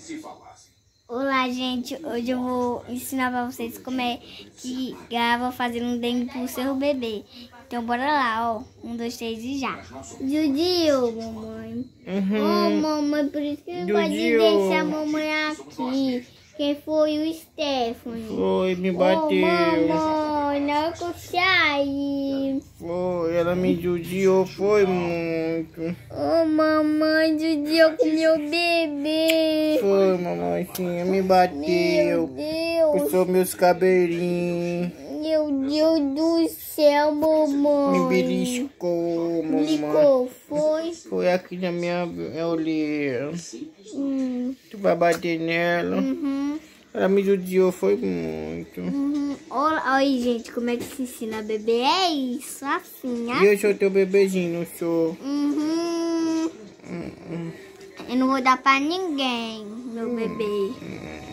Olá, gente. Hoje eu vou ensinar pra vocês como é que grava fazendo um dengue pro seu bebê. Então bora lá, ó. 1, 2, 3 e já. Judio, mamãe. Oh, mamãe, por isso que não pode deixar a mamãe aqui. Quem foi o Stephanie? Foi, me bateu. Oh, mamãe, não que eu saí. Foi, ela me judiou, foi muito. Oh, mamãe, judiou com meu bebê. Foi, mamãezinha, me bateu. Meu Deus. Puxou meus cabelinhos. Meu Deus do céu, mamãe. Me beliscou, mamãe. Beliscou, foi? Foi aqui na minha olheira. Tu vai bater nela. Ela me judiou, foi muito. Olha aí, gente, como é que se ensina a beber? É isso, assim, E eu sou teu bebezinho, não sou? Eu não vou dar pra ninguém, meu bebê.